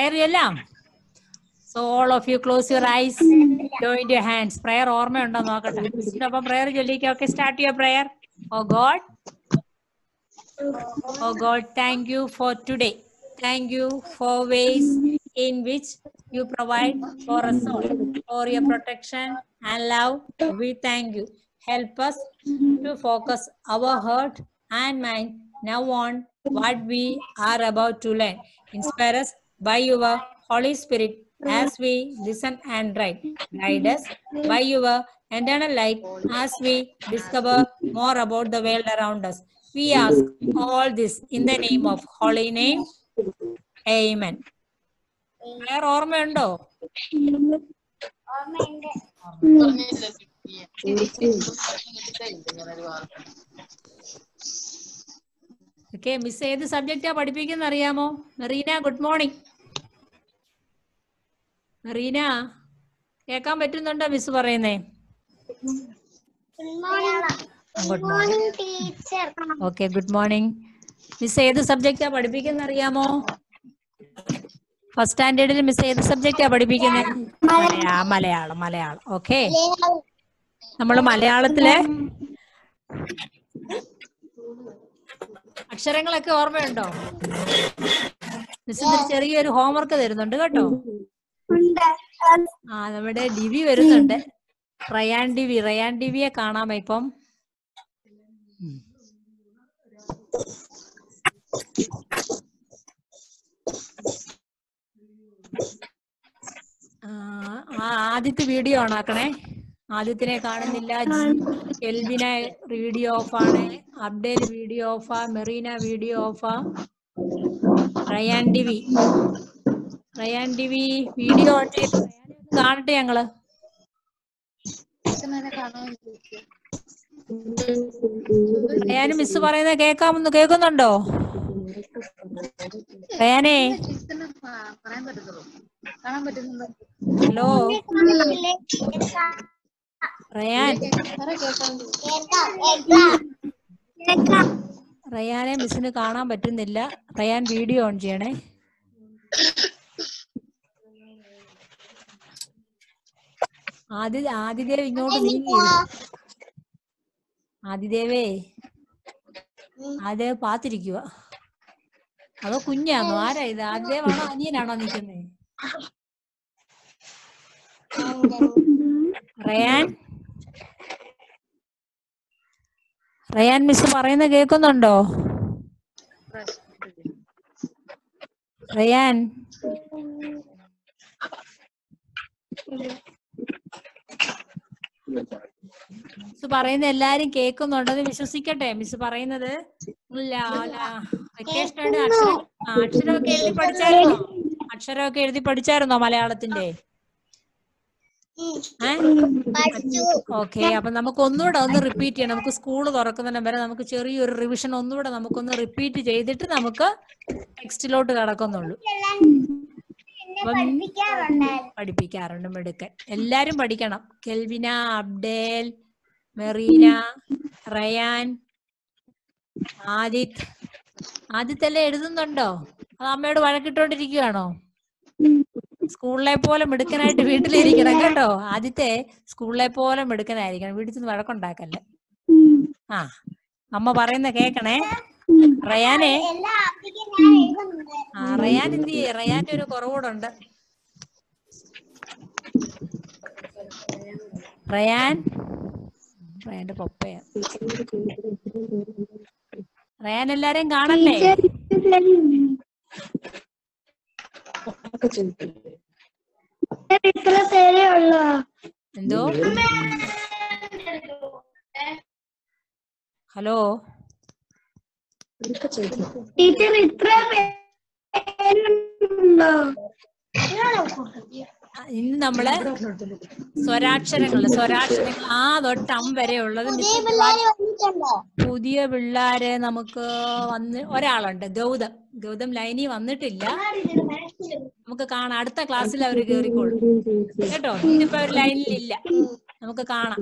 prayer ചൊല്ലാം. So all of you close your eyes, join your hands. Prayer ഓർമ്മയുണ്ടോ നോക്കട്ടെ. മിസ്സിനൊപ്പം prayer ചൊല്ലിക്കോ. Okay, start your prayer. Oh God, thank you for today. Thank you for ways in which you provide for us all. For your protection and love, we thank you. Help us to focus our heart and mind now on what we are about to learn. Inspire us by your Holy Spirit as we listen and write. Guide us by your eternal light as we discover more about the world around us. We ask all this in the name of holy name. Amen. Prayer ഓർമ്മയുണ്ടോ? Okay, miss ഏത് സബ്ജക്റ്റാ പഠിപ്പിക്കുന്ന അറിയാമോ? Merina, good morning. Merina, കേൾക്കാൻ പറ്റുന്നുണ്ടോ miss പറയുന്നേ? Good morning teacher. Okay, good morning. Miss ഏത് സബ്ജക്റ്റാ പഠിപ്പിക്കുന്ന അറിയാമോ? ഫസ്റ്റ് സ്റ്റാൻഡേർഡിൽ മിസ് ഏത് സബ്ജക്റ്റാ പഠിപ്പിക്കുന്നത്? മലയാളം. ഓക്കെ, നമ്മൾ മലയാളത്തിലെ അക്ഷരങ്ങളൊക്കെ ഓർമ്മയുണ്ടോ? മിസ് ഇതിൽ ചെറിയൊരു ഹോംവർക്ക് തരുന്നുണ്ട് കേട്ടോ. നമ്മുടെ ഡിവി വരുന്നുണ്ട്. റയാൻ ഡിവിയെ കാണാമോ ഇപ്പം? ആദ്യത്തെ വീഡിയോ ഓൺ ആക്കണേ. ആദ്യത്തിനെ കാണുന്നില്ല. എൽബിന വീഡിയോ ഓഫാണ്. അബ്ഡേൽ വീഡിയോ ഓഫാ. മെറീന വീഡിയോ ഓഫാ. റയാൻ ഡിവി വീഡിയോ ഓൺ ചെയ്ത് കാണട്ടെ ഞങ്ങള്. റയാന് മിസ് പറയുന്നത് കേൾക്കുന്നുണ്ടോ? റയാനേ, ഹലോ റയാനെ മിസ്സിന് കാണാൻ പറ്റുന്നില്ല. റയാൻ വീഡിയോ ഓൺ ചെയ്യണേ. ആദിദേവ് ഇങ്ങോട്ട് നീങ്ങി. ആദിദേവേ പാത്തിരിക്കുക. അതോ കുഞ്ഞാണോ? ആരാ ഇത്? ആദിദേവാണോ അനിയനാണോ നിൽക്കുന്നേ? റയാൻ മിസ് പറയുന്നത് കേൾക്കുന്നുണ്ടോ? റയാൻ മിസ് പറയുന്നത് എല്ലാരും കേൾക്കുന്നുണ്ടെന്ന് വിശ്വസിക്കട്ടെ. മിസ് പറയുന്നത് വെക്കേഷനായിട്ട് അക്ഷരമൊക്കെ എഴുതി പഠിച്ചായിരുന്നോ മലയാളത്തിന്റെ? ഓക്കെ, അപ്പൊ നമുക്ക് ഒന്നുകൂടെ ഒന്ന് റിപ്പീറ്റ് ചെയ്യണം. നമുക്ക് സ്കൂൾ തുറക്കുന്നതിന് വരെ നമുക്ക് ചെറിയൊരു റിവിഷൻ ഒന്നുകൂടെ നമുക്കൊന്ന് റിപ്പീറ്റ് ചെയ്തിട്ട് നമുക്ക് ടെക്സ്റ്റിലോട്ട് കടക്കുന്നുള്ളൂ. പഠിപ്പിക്കാറുണ്ട് മിടുക്കൻ. എല്ലാരും പഠിക്കണം. കെൽവിന, അബ്ഡേൽ, മെറീന, റയാൻ, ആദിത്തെല്ലാം എഴുതുന്നുണ്ടോ? അത് അമ്മയോട് വഴക്കിട്ടോണ്ടിരിക്കുകയാണോ? സ്കൂളിലെ പോലെ മിടുക്കനായിട്ട് വീട്ടിലിരിക്കണം കേട്ടോ. ആദ്യത്തെ സ്കൂളിലെ പോലെ മിടുക്കനായിരിക്കണം. വീട്ടിൽ നിന്ന് വഴക്കുണ്ടാക്കല്ലേ. അമ്മ പറയുന്ന കേക്കണേ. റയാനെ, റയാൻ എന്ത് ചെയ്യേ? റയാന്റെ ഒരു കുറവൂടുണ്ട്. റയാന്റെ പപ്പയാ. റയാൻ എല്ലാരെയും കാണണ്ടേ? എന്തോ? ഹലോ ടീച്ചർ, ഇത്ര ഇന്ന് നമ്മള് സ്വരാക്ഷരങ്ങൾ ആ തൊട്ട് അം വരെ ഉള്ളത്. പുതിയ പിള്ളേര് നമുക്ക് ഒരാളുണ്ട്, ഗൗതം ലൈനി വന്നിട്ടില്ല. നമുക്ക് കാണാം. അടുത്ത ക്ലാസ്സിൽ അവര് കേറിക്കോളും കേട്ടോ. ഇന്നിപ്പോ ഒരു ലൈനിലില്ല, നമുക്ക് കാണാം.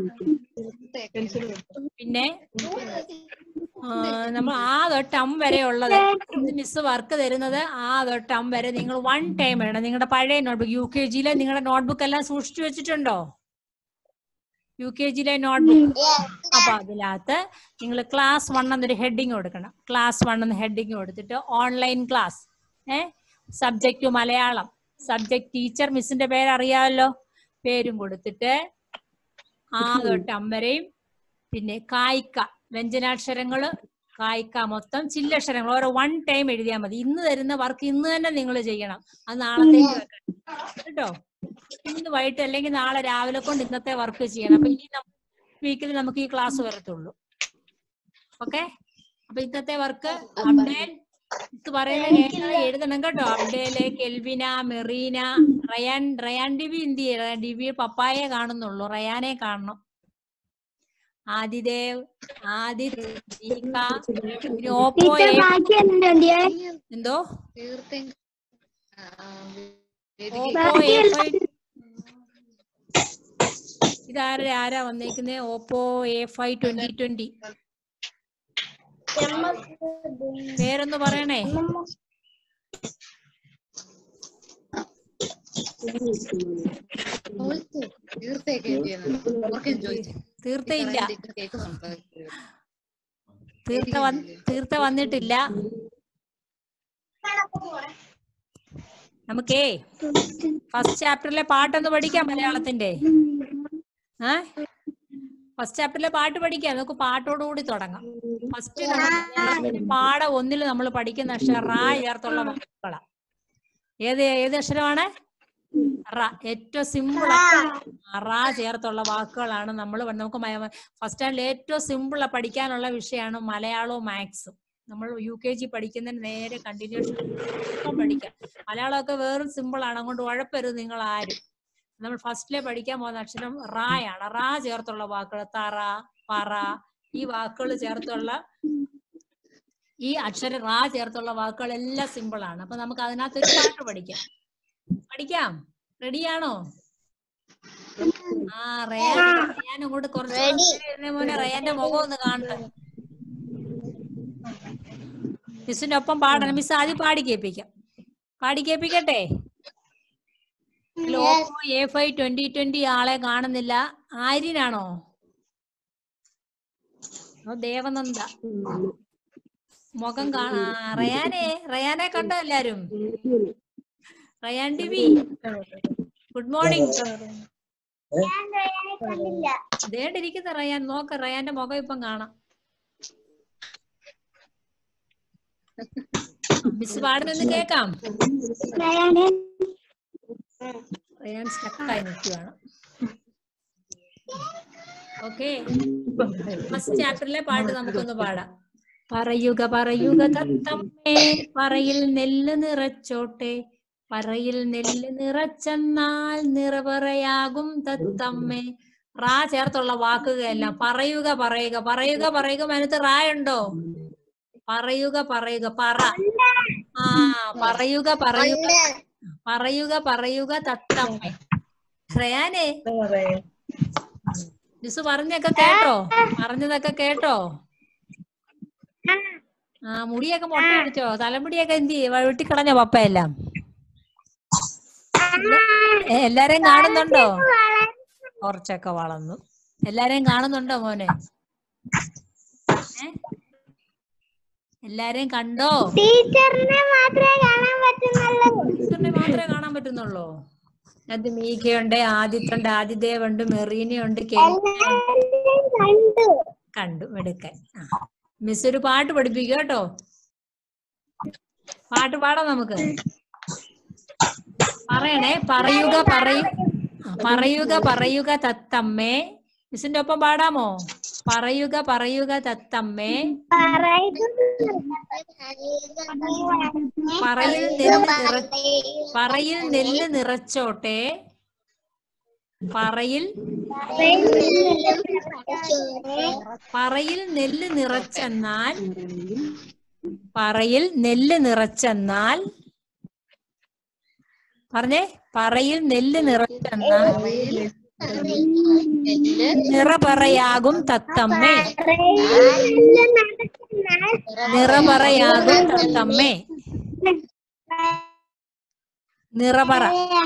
പിന്നെ നമ്മൾ ആ തൊട്ട് അം വരെ ഉള്ളത് ഇന്ന് മിസ് വർക്ക് തരുന്നത് ആ തൊട്ട് അം വരെ നിങ്ങൾ 1 ടൈം വേണം. നിങ്ങളുടെ പഴയ നോട്ട്ബുക്ക് UKG-യിലെ നിങ്ങളുടെ നോട്ട്ബുക്ക് എല്ലാം സൂക്ഷിച്ചു വെച്ചിട്ടുണ്ടോ? UKG-യിലെ നോട്ട്ബുക്ക്. അപ്പൊ അതിനകത്ത് നിങ്ങൾ ക്ലാസ് 1 എന്നൊരു ഹെഡിങ് കൊടുക്കണം. ക്ലാസ് 1 എന്ന ഹെഡിങ് കൊടുത്തിട്ട് online class, subject Malayalam, subject teacher, മിസ്സിന്റെ പേര് അറിയാമല്ലോ, പേരും കൊടുത്തിട്ട് ആ തൊട്ട് അം വരെയും, പിന്നെ കായ്ക്ക വ്യഞ്ജനാക്ഷരങ്ങള്, കായ്ക്ക മൊത്തം ചില്ലക്ഷരങ്ങൾ ഓരോ 1 ടൈം എഴുതിയാൽ മതി. ഇന്ന് തരുന്ന വർക്ക് ഇന്ന് തന്നെ നിങ്ങൾ ചെയ്യണം. അത് നാളത്തേക്ക് വെക്കണം കേട്ടോ. ഇന്ന് വൈകിട്ട് അല്ലെങ്കിൽ നാളെ രാവിലെ കൊണ്ട് ഇന്നത്തെ വർക്ക് ചെയ്യണം. അപ്പൊ ഇനി വീക്കിൽ നമുക്ക് ഈ ക്ലാസ് വരത്തുള്ളൂ. ഓക്കെ, അപ്പൊ ഇന്നത്തെ വർക്ക് അബ്ഡേൽ പറയുന്ന എഴുതണം കേട്ടോ. അബ്ഡേല്, കെൽവിന, മെറീന, റയാൻ ഡിബി എന്ത് ചെയ്യ? റയാൻ ഡിബി പപ്പായെ കാണുന്നുള്ളൂ, റയാനെ കാണണം. ആദിദേവ്, ആദിത്, ഓപ്പോ, എന്തോ ഓപ്പോ A5. ആരാ വന്നേക്കുന്നേ? Oppo A5 2020. പേരൊന്ന് പറയണേ. തീർത്തയില്ല, തീർത്ത വന്നിട്ടില്ല. നമുക്കേ ഫസ്റ്റ് ചാപ്റ്ററിലെ പാട്ടൊന്ന് പഠിക്കാം മലയാളത്തിന്റെ. ഫസ്റ്റ് ചാപ്റ്ററിലെ പാട്ട് പഠിക്കാം. നമുക്ക് പാട്ടോടുകൂടി തുടങ്ങാം. ഫസ്റ്റ് പാഠം 1 നമ്മൾ പഠിക്കുന്ന അക്ഷരം റ ചേർത്തുള്ള വാക്കുകളാണ്. ഏത് അക്ഷരമാണ്? റ. ഏറ്റവും സിമ്പിൾ റ ചേർത്തുള്ള വാക്കുകളാണ് നമുക്ക് ഫസ്റ്റ് സ്റ്റാൻഡേർഡിൽ ഏറ്റവും സിമ്പിൾ പഠിക്കാനുള്ള വിഷയമാണ് മലയാളവും മാത്സും. നമ്മൾ UKG പഠിക്കുന്നതിന് നേരെ കണ്ടിന്യൂഷൻ പഠിക്കാം. മലയാളമൊക്കെ വേറും സിമ്പിൾ ആണ്, അങ്ങോട്ട് ഉഴപ്പരുത് നിങ്ങൾ ആരും. നമ്മൾ ഫസ്റ്റിലെ പഠിക്കാൻ പോകുന്ന അക്ഷരം റായാണ്. റാ ചേർത്തുള്ള വാക്കുകൾ തറ, പറ, ഈ വാക്കുകൾ ചേർത്തുള്ള ഈ അക്ഷരം റാ ചേർത്തുള്ള വാക്കുകൾ എല്ലാം സിമ്പിൾ ആണ്. അപ്പൊ നമുക്ക് അതിനകത്ത് ഒരു പാട്ട് പഠിക്കാം. റെഡിയാണോ? റയാൻ അങ്ങോട്ട് കുറച്ച് മോനെ, റയാന്റെ മുഖം ഒന്ന് കാണട്ടെ. മിസ്സിന്റെ ഒപ്പം പാടണം. മിസ് ആദ്യം പാടി കേൾപ്പിക്കട്ടെ. ഓപ്പോ A5 2020 ആളെ കാണുന്നില്ല. ആര്യനാണോ? ദേവനന്ദ മുഖം റയാനെ കണ്ടോ എല്ലാരും? റയാൻ ടിവി ഗുഡ് മോർണിംഗ്. ദേണ്ടിരിക്കുന്ന റയാൻ, നോക്ക റയാന്റെ മുഖം ഇപ്പം കാണാം. മിസ് പാടുന്നെന്ന് കേക്കാം. റയാൻ സ്റ്റക്കായി നിൽക്കുകയാണ്. ഓക്കെ, ഫസ്റ്റ് ചാപ്റ്ററിലെ പാട്ട് നമുക്കൊന്ന് പാടാം. പറയുക തത്തമ്മേ, പറയിൽ നെല്ല് നിറച്ചോട്ടെ, പറയിൽ നെല്ല് നിറച്ചെന്നാൽ നിറപറയാകും തത്തമ്മേ. റാ ചേർത്തുള്ള വാക്കുകളെല്ലാം പറയുക. അതിനകത്ത് റാ ഉണ്ടോ? പറയുക പറ. പറയുക തത്തമ്മേ. റയാനേ, മിസ് പറഞ്ഞതൊക്കെ കേട്ടോ? മുടിയൊക്കെ മുട്ട അടിച്ചോ? തലമുടിയൊക്കെ എന്ത് വെട്ടിക്കളഞ്ഞോ പപ്പയെല്ലാം? എല്ലാരെയും കാണുന്നുണ്ടോ? കുറച്ചൊക്കെ വളർന്നു. എല്ലാരെയും കാണുന്നുണ്ടോ മോനെ? എല്ലാരെയും കണ്ടോ? ടീച്ചറിനെ മാത്രമേ കാണാൻ പറ്റുന്നുള്ളൂ. അത് മീഖയുണ്ട്, ആദിത്തുണ്ട്, ആദിദേവുണ്ട്, മെറീനയുണ്ട്, കണ്ടു. എടുക്കാൻ മിസ് ഒരു പാട്ട് പഠിപ്പിക്കുക കേട്ടോ. പാട്ട് പാടാം നമുക്ക്. പറയണേ. പറയുക തത്തമ്മേ. മിസ്സിന്റെ ഒപ്പം പാടാമോ? പറയുക തത്തമ്മേ, പറയിൽ നെല്ല് നിറച്ചോട്ടെ, പറയിൽ നെല്ല് നിറച്ചെന്നാൽ പറഞ്ഞേ. പറയിൽ നെല്ല് നിറച്ചെന്നാൽ നിറപറയാകും തത്തമ്മേ. നിറപറയാകും തത്തമ്മേ. നിറപറ.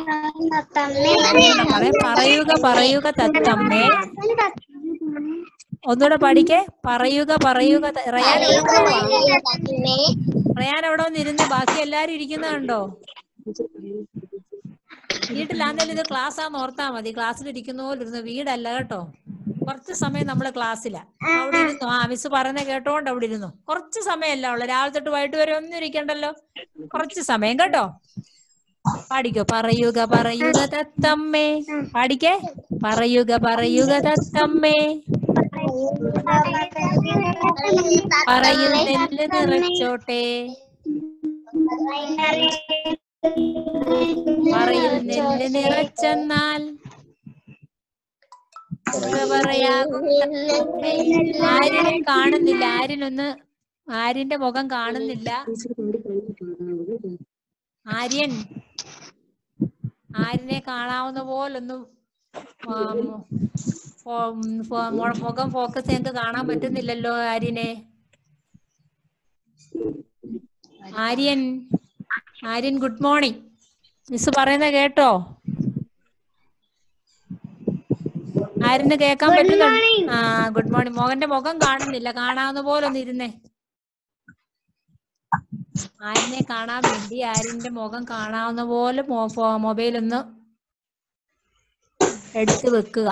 പറയുക പറയുക തത്തമ്മേ. ഒന്നുകൂടെ പഠിക്കേ. പറയുക പറയുക. റയാൻ എവിടെ പോവാ? റയാൻ എവിടെ വന്നിരുന്ന്? ബാക്കി എല്ലാരും ഇരിക്കുന്നുണ്ടോ? വീട്ടിലാന്നേലും ഇത് ക്ലാസ് ആന്ന് ഓർത്താ മതി. ക്ലാസ്സിൽ ഇരിക്കുന്ന പോലെ ഇരുന്ന്. വീടല്ല കേട്ടോ. കുറച്ച് സമയം നമ്മള് ക്ലാസ്സിലാ. അവിടെ ഇരുന്നു. മിസ് പറയുന്ന കേട്ടോണ്ട് അവിടെ ഇരുന്നു. കുറച്ച് സമയമല്ല ഉള്ളു. രാവിലെ തൊട്ട് വൈകിട്ട് വരെ ഒന്നും ഇരിക്കണ്ടല്ലോ. കുറച്ച് സമയം കേട്ടോ. പാടിക്കോ. പറയുക പറയുക തത്തമ്മേ. പാടിക്കേ. പറയുക പറയുക തത്തമ്മേ. പറയിൽ നെല്ല് നിറച്ചോട്ടെ. പറയിൽ നെല്ല് നിറച്ചെന്നാൽ ആര്യനെ കാണുന്നില്ല. ആര്യന്റെ മുഖം കാണുന്നില്ല. ആര്യനെ കാണാവുന്ന പോലൊന്നും മുഖം ഫോക്കസ് ചെയ്ത് കാണാൻ പറ്റുന്നില്ലല്ലോ ആര്യനെ. Aryan good morning. മിസ് പറയുന്ന കേട്ടോ? ആര്യന് കേൾക്കാൻ പറ്റുന്നുണ്ട്? Good morning. മോഹന്റെ മുഖം കാണുന്നില്ല. കാണാവുന്ന പോലെ ഒന്ന് ഇരുന്നേ. ആര്യനെ കാണാൻ വേണ്ടി ആര്യന്റെ മുഖം കാണാവുന്ന പോലെ മൊബൈൽ ഒന്ന് എടുത്ത് വെക്കുക.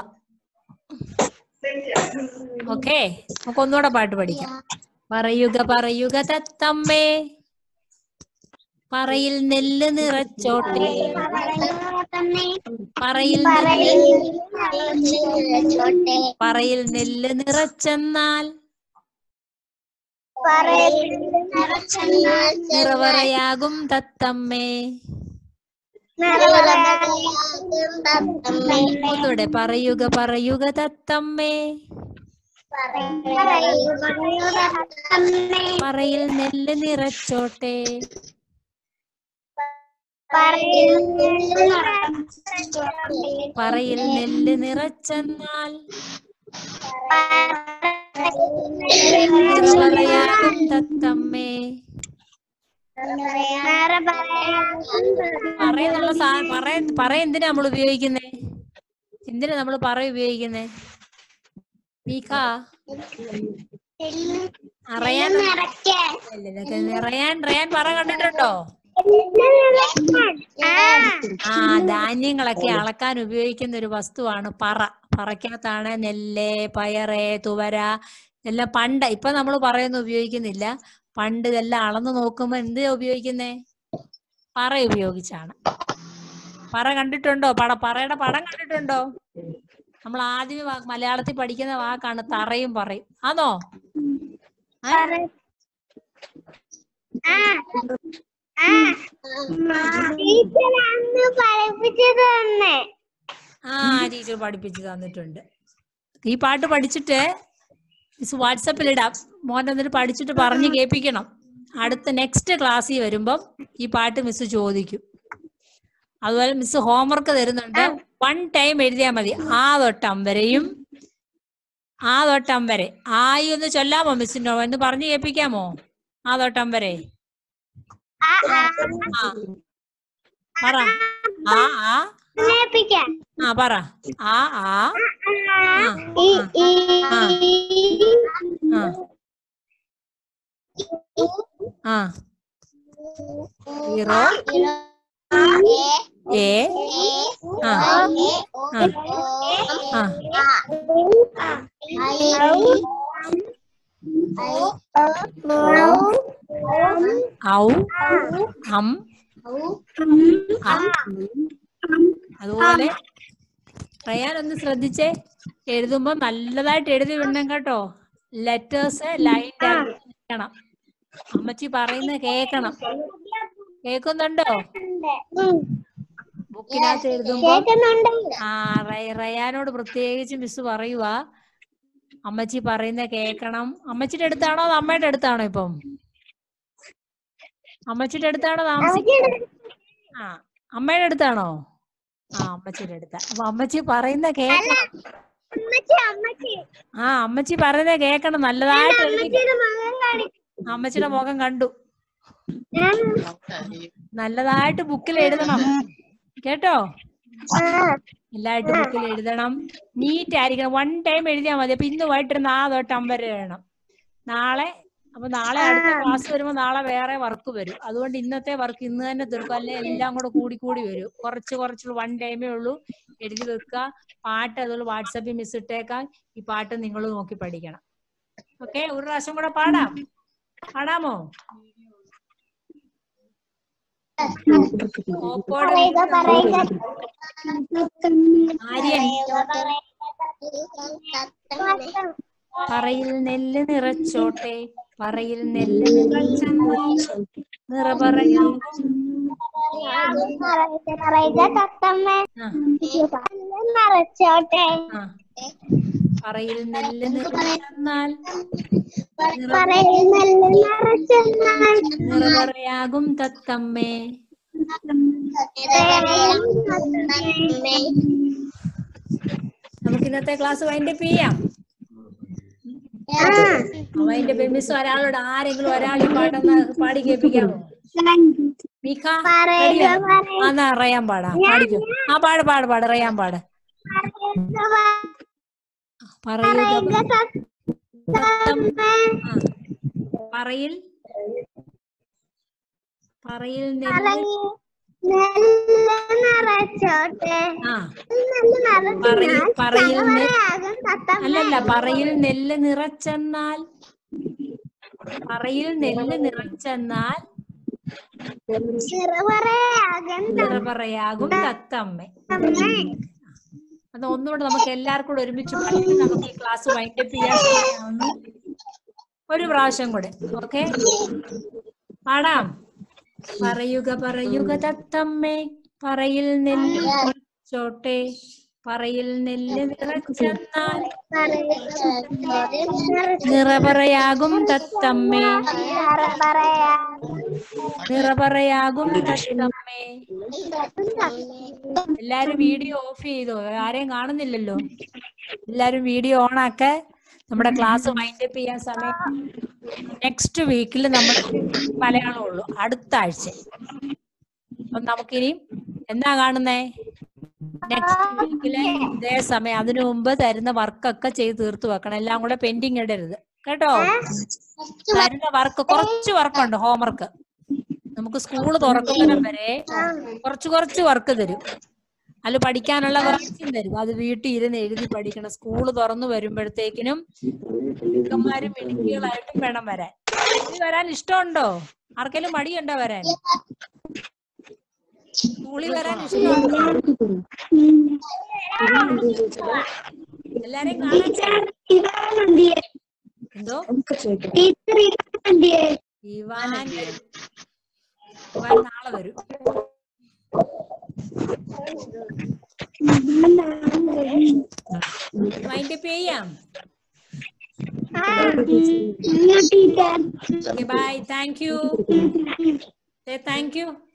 ഓക്കെ, നമുക്ക് ഒന്നുകൂടെ പാട്ട് പഠിക്കാം. പറയുക പറയുക തത്തമ്മേ. പറയിൽ നെല്ല് നിറച്ചോട്ടെ. പറയിൽ നെല്ല് നിറച്ചെന്നാൽ നിറവറയാകും തത്തമ്മേ. ഒന്നുകൂടെ. പറയുക പറയുക തത്തമ്മേ. പറയിൽ നെല്ല് നിറച്ചോട്ടെ. പറയിൽ നെല്ല് നിറച്ചെന്നാൽ നിറവറയാകും തത്തമ്മേ. പറ എന്തിനാ നമ്മൾ ഉപയോഗിക്കുന്നേ? എന്തിനാ നമ്മൾ ഉപയോഗിക്കുന്നേ? റയാൻ പറ കണ്ടിട്ടുണ്ടോ? ധാന്യങ്ങളൊക്കെ അളക്കാൻ ഉപയോഗിക്കുന്ന ഒരു വസ്തുവാണ് പറ. പറക്കകത്താണ് നെല്ല്, പയറ്, തുവര എല്ലാം. പണ്ട്, ഇപ്പൊ നമ്മൾ പറയൊന്നും ഉപയോഗിക്കുന്നില്ല. പണ്ട് ഇതെല്ലാം അളന്നു നോക്കുമ്പോ എന്ത് ഉപയോഗിക്കുന്നേ? പറ ഉപയോഗിച്ചാണ്. പറ കണ്ടിട്ടുണ്ടോ? പറയുടെ പടം കണ്ടിട്ടുണ്ടോ? നമ്മൾ ആദ്യം മലയാളത്തിൽ പഠിക്കുന്ന വാക്കാണ് തറയും പറയും. ആണോ? ടീച്ചർ പഠിപ്പിച്ചു തന്നിട്ടുണ്ട്. ഈ പാട്ട് പഠിച്ചിട്ട് മിസ് വാട്സപ്പിൽ ഇടാം. മോൻ എന്നിട്ട് പഠിച്ചിട്ട് പറഞ്ഞ് കേൾപ്പിക്കണം. അടുത്ത നെക്സ്റ്റ് ക്ലാസ്സിൽ വരുമ്പം ഈ പാട്ട് മിസ് ചോദിക്കും. അതുപോലെ മിസ് ഹോംവർക്ക് തരുന്നുണ്ട്. 1 ടൈം എഴുതിയാൽ മതി. ആ തൊട്ടം വരെയും ആ തൊട്ടം വരെ. ആയി ഒന്ന് ചൊല്ലാമോ മിസ്സിനോ? എന്ന് പറഞ്ഞു കേൾപ്പിക്കാമോ? ആ തൊട്ടം വരെ പറ. പറ. അതുപോലെ റയാൻ ഒന്ന് ശ്രദ്ധിച്ചേ. എഴുതുമ്പോ നല്ലതായിട്ട് എഴുതി വിടണം കേട്ടോ. ലെറ്റേഴ്സ് ലൈൻ്റെ അകണം. അമ്മച്ചി പറയുന്നത് കേക്കണം. കേൾക്കുന്നുണ്ടോ? ബുക്കിനകത്ത് എഴുതുമ്പോ റയാനോട് പ്രത്യേകിച്ച് മിസ് പറയുവാ, അമ്മച്ചി പറയുന്ന കേക്കണം. അമ്മച്ചിയുടെ അടുത്താണോ അത് അമ്മയുടെ അടുത്താണോ? ഇപ്പം അമ്മച്ചിയുടെ അടുത്താണോ താമസിക്കുന്നത്? അമ്മയുടെ അടുത്താണോ? ആ അമ്മച്ചിയുടെ അടുത്ത. അപ്പൊ അമ്മച്ചി പറയുന്ന കേക്കണം. ആ അമ്മച്ചി പറയുന്ന കേക്കണം. നല്ലതായിട്ട് എഴുതി. അമ്മച്ചിയുടെ മുഖം കണ്ടു. നല്ലതായിട്ട് ബുക്കിൽ എഴുതണം കേട്ടോ. എല്ലായിട്ട് ബുക്കിൽ എഴുതണം. നീറ്റ് ആയിരിക്കണം. 1 ടൈം എഴുതിയാൽ മതി. അപ്പൊ ഇന്ന് വൈകിട്ട് 4 തൊട്ട് 5 വരെ എഴുതണം. നാളെ അടുത്ത ക്ലാസ് വരുമ്പോ നാളെ വേറെ വർക്ക് വരും. അതുകൊണ്ട് ഇന്നത്തെ വർക്ക് ഇന്ന് തന്നെ തീർക്കും. അല്ലെ എല്ലാം കൂടി കൂടി വരും. കുറച്ച് 1 ടൈമേ ഉള്ളൂ. എഴുതി വെക്കുക. പാട്ട് അതുപോലെ വാട്സാപ്പിൽ മിസ് ഇട്ടേക്കാം. ഈ പാട്ട് നിങ്ങൾ നോക്കി പഠിക്കണം. ഓക്കെ, ഒരു പ്രാവശ്യം കൂടെ പാടാമോ? പറയിൽ നെല്ല് നിറച്ചോട്ടെ, പറയിൽ നെല്ല് നിറച്ചെന്നാൽ നിറപറയാകും പറയിൽ നെല്ല് നിറച്ചെന്നാൽ നിറപറയാകും തത്തമ്മേ. നമുക്ക് ഇന്നത്തെ ക്ലാസ് വൈൻഡപ്പ് ചെയ്യാം. വൈൻഡപ്പ് മിസ് ഒരാളോട് ആരെങ്കിലും ഒരാൾ ഈ പാട്ടൊന്ന് പാടി കേൾപ്പിക്കാമോ? മിഖ എന്നാ റയാൻ പാടാം. പാടിക്കോ. ആ പാട് റയാൻ പാട്. പറയിൽ അല്ലല്ല, പറയിൽ നെല്ല് നിറച്ചെന്നാൽ നിറപറയാകും തത്തമ്മേ. അത് ഒന്നുകൂടെ നമുക്ക് എല്ലാവർക്കും കൂടെ ഒരുമിച്ച് പഠിച്ച് നമുക്ക് ഈ ക്ലാസ് വൈൻഡപ്പ് ചെയ്യാൻ ഒരു പ്രാവശ്യം കൂടെ. ഓക്കെ, പാടാം. പറയുക തത്തമ്മേ, പറയിൽ നെല്ല് നിറച്ചോട്ടെ, പറയിൽ നെല്ല് നിറച്ചെന്നാൽ നിറപറയാകും തത്തമ്മേ, നിറപറയാകും തത്തമ്മേ. എല്ലാരും വീഡിയോ ഓഫ് ചെയ്തോ? ആരെയും കാണുന്നില്ലല്ലോ. എല്ലാരും വീഡിയോ ഓണാക്ക. നമ്മുടെ ക്ലാസ് വൈൻഡപ്പ് ചെയ്യാൻ സമയം. നെക്സ്റ്റ് വീക്കിൽ നമ്മൾ മലയാളം ഉള്ളൂ, അടുത്ത ആഴ്ച. അപ്പൊ നമുക്കിനി എന്താ കാണുന്നേ? നെക്സ്റ്റ് വീക്കിലെ ഇതേ സമയം. അതിനു മുമ്പ് തരുന്ന വർക്കൊക്കെ ചെയ്ത് തീർത്തു വെക്കണം. എല്ലാം കൂടെ പെൻഡിങ് ഇടരുത് കേട്ടോ. തരുന്ന വർക്ക് കുറച്ച് വർക്കുണ്ട്, ഹോംവർക്ക്. നമുക്ക് സ്കൂള് തുറക്കുന്നതിന് വരെ കുറച്ച് വർക്ക് തരും. അതിൽ പഠിക്കാനുള്ള വർക്കും തരും. അത് വീട്ടിൽ ഇരുന്ന് എഴുതി പഠിക്കണം. സ്കൂള് തുറന്നു വരുമ്പോഴത്തേക്കിനും മിടുക്കന്മാരും മിടുക്കികളായിട്ടും വേണം വരാൻ. വരാൻ ഇഷ്ടമുണ്ടോ? ആർക്കെങ്കിലും മടിയുണ്ടോ വരാൻ? സ്കൂളിൽ വരാൻ ഇഷ്ടമുണ്ടോ? എല്ലാരെയും കാണാൻ എന്തോ? ഇവാൻ നാളെ വരും. വൈൻഡപ്പ് ചെയ്യാം. ബൈ. Thank U.